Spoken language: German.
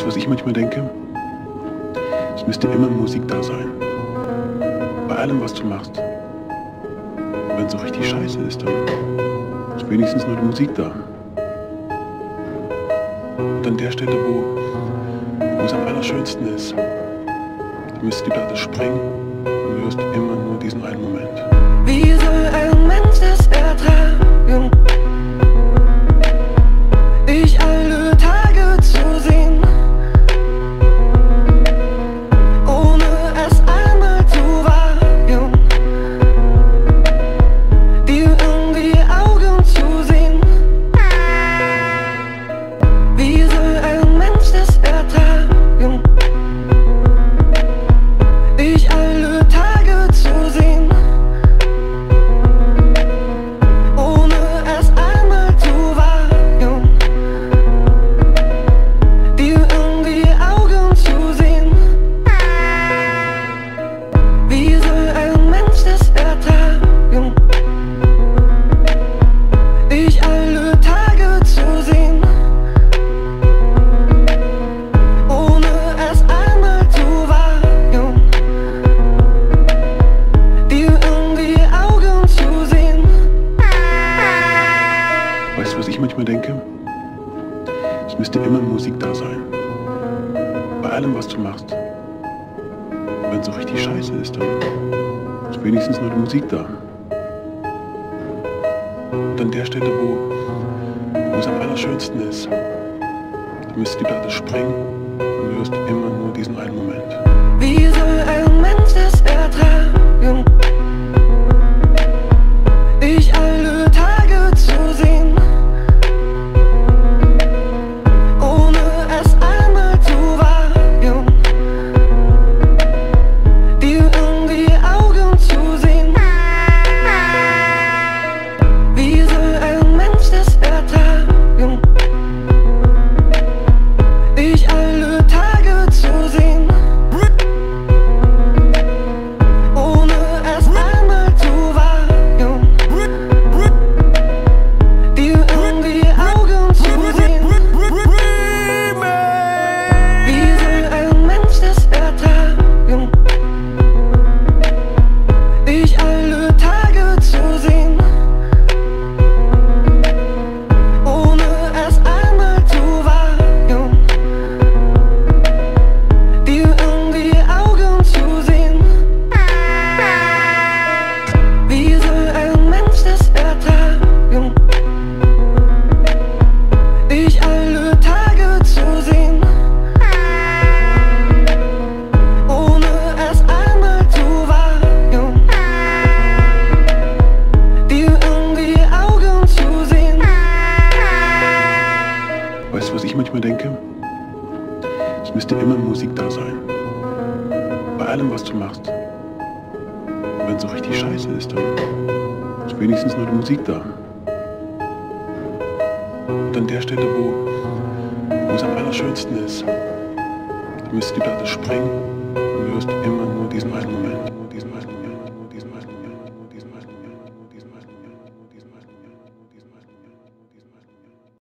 Weißt du, was ich manchmal denke? Es müsste immer Musik da sein. Bei allem, was du machst. Wenn es so richtig scheiße ist, dann ist wenigstens nur die Musik da. Und an der Stelle, wo es am allerschönsten ist, da müsste die Platte springen und du hörst immer nur diesen einen Moment. Wie soll ein Mensch das ertragen? Ich alle Tage zu sehen, ohne es einmal zu wagen, dir in die Augen zu sehen. Wie soll ein Mensch das ertragen? Ich alle Tage zu sehen, ohne es einmal zu wagen, dir in die Augen zu sehen. Wie soll ein Mensch das ertragen? Ich alle Tage zu sehen, ohne es einmal zu wagen, dir in die Augen zu sehen. Weißt du, was ich manchmal denke? Es müsste immer Musik da sein. Bei allem, was du machst. Wenn es so richtig scheiße ist, dann ist wenigstens nur die Musik da. Und an der Stelle, wo es am allerschönsten ist, da müsste die Platte springen und du hörst immer nur diesen einen Moment. Wie soll ein Mensch das ertragen? Ich alle Tage zu sehen, ohne es einmal zu wagen, dir in die Augen zu sehen. Wie soll ein Mensch das ertragen? Ich alle Tage zu sehen, ohne es einmal zu wagen, dir in die Augen zu sehen. Wie soll ein Mensch das ertragen? Ich alle Tage zu sehen, ohne es einmal zu wagen, dir in die Augen zu sehen. Wie soll ein Mensch das ertragen? Ich alle Tage zu sehen, ohne es einmal zu wagen, dir in die Augen zu sehen. Weißt du, was ich manchmal denke? Es müsste immer Musik da sein. Bei allem, was du machst. Wenn es so richtig scheiße ist, dann ist wenigstens nur die Musik da. Und an der Stelle, wo es am allerschönsten ist, da müsste die Platte springen und du hörst immer nur diesen einen Moment.